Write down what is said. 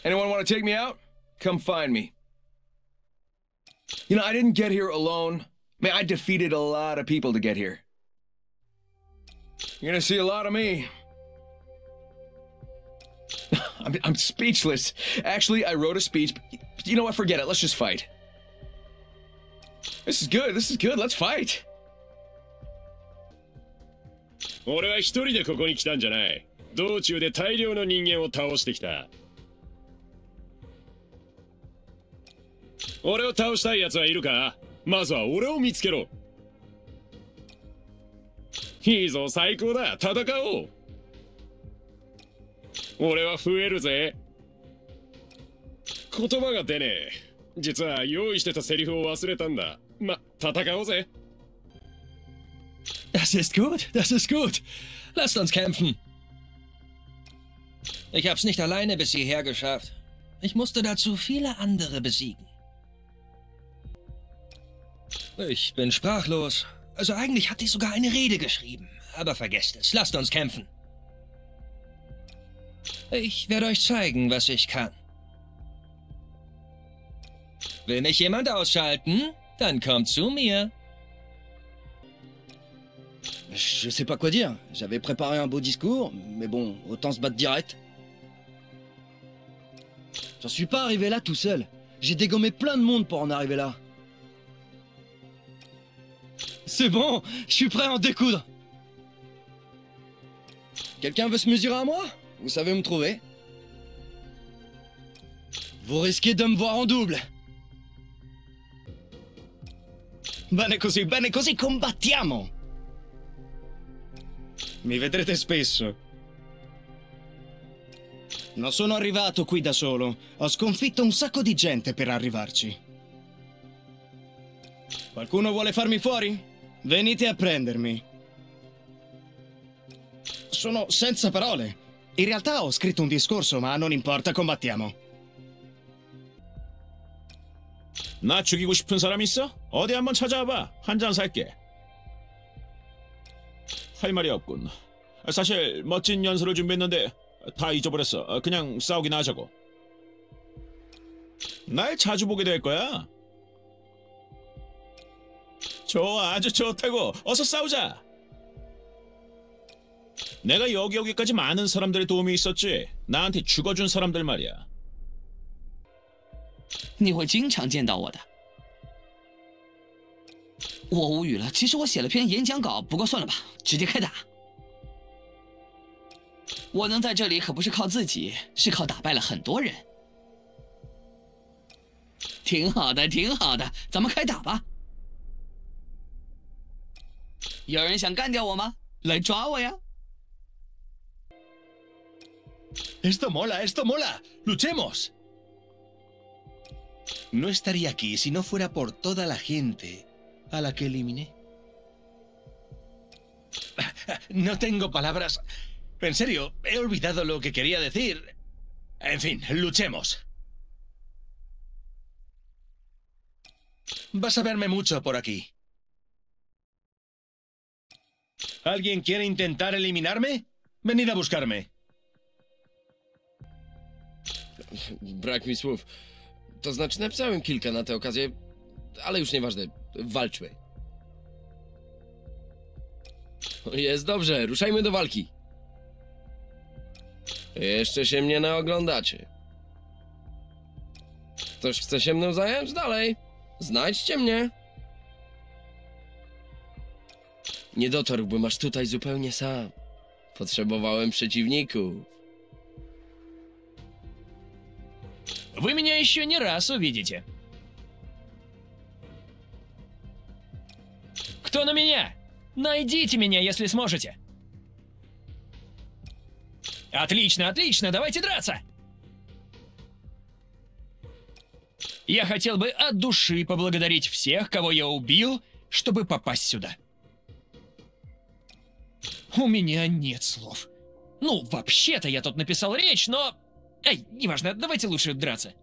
Anyone want to take me out? Come find me. You know, I didn't get here alone. Man, I defeated a lot of people to get here. You're gonna see a lot of me. I'm speechless. Actually, I wrote a speech. You know what? Forget it. Let's just fight. This is good. This is good. Let's fight. 俺は一人でここに来たんじゃない。道中で大量の人間を倒してきた。俺を倒したい奴はいるか？まずは俺を見つけろ。いいぞ、最高だ。戦おう。俺は増えるぜ。言葉が出ねえ。実は用意してたセリフを忘れたんだ。ま、戦おうぜ。 Das ist gut, das ist gut. Lasst uns kämpfen. Ich hab's nicht alleine bis hierher geschafft. Ich musste dazu viele andere besiegen. Ich bin sprachlos. Also eigentlich hatte ich sogar eine Rede geschrieben. Aber vergesst es, lasst uns kämpfen. Ich werde euch zeigen, was ich kann. Will mich jemand ausschalten? Dann kommt zu mir. Je sais pas quoi dire. J'avais préparé un beau discours, mais bon, autant se battre direct. J'en suis pas arrivé là tout seul. J'ai dégommé plein de monde pour en arriver là. C'est bon, je suis prêt à en découdre. Quelqu'un veut se mesurer à moi? Vous savez où me trouver. Vous risquez de me voir en double. Bene così, combattiamo! Mi vedrete spesso. Non sono arrivato qui da solo. Ho sconfitto un sacco di gente per arrivarci. Qualcuno vuole farmi fuori? Venite a prendermi. Sono senza parole. In realtà ho scritto un discorso, ma non importa, combattiamo. 나 죽이고 싶은 사람 있어? 어디 한번 찾아와봐. 한 잔 살게. 할 말이 없군. 사실 멋진 연설을 준비했는데 다 잊어버렸어. 그냥 싸우기나 하자고. 날 자주 보게 될 거야. 좋아, 아주 좋다고. 어서 싸우자. 내가 여기까지 많은 사람들의 도움이 있었지. 나한테 죽어준 사람들 말이야. 你会经常见到我的。我无语了，其实我写了篇演讲稿，不过算了吧，直接开打。我能在这里可不是靠自己，是靠打败了很多人。挺好的，挺好的，咱们开打吧。有人想干掉我吗？来抓我呀！ Esto mola, esto mola. ¡Luchemos! No estaría aquí si no fuera por toda la gente a la que eliminé. No tengo palabras. En serio, he olvidado lo que quería decir. En fin, luchemos. Vas a verme mucho por aquí. ¿Alguien quiere intentar eliminarme? Venid a buscarme. Brak mi słów. To znaczy napisałem kilka na tę okazję, ale już nieważne. Walczmy. Jest dobrze, ruszajmy do walki. Jeszcze się mnie naoglądacie. Ktoś chce się mną zająć? Dalej. Znajdźcie mnie. Nie dotarłbym aż tutaj zupełnie sam. Potrzebowałem przeciwników. Вы меня еще не раз увидите. Кто на меня? Найдите меня, если сможете. Отлично, отлично, давайте драться. Я хотел бы от души поблагодарить всех, кого я убил, чтобы попасть сюда. У меня нет слов. Ну, вообще-то я тут написал речь, но... Эй, неважно, давайте лучше драться.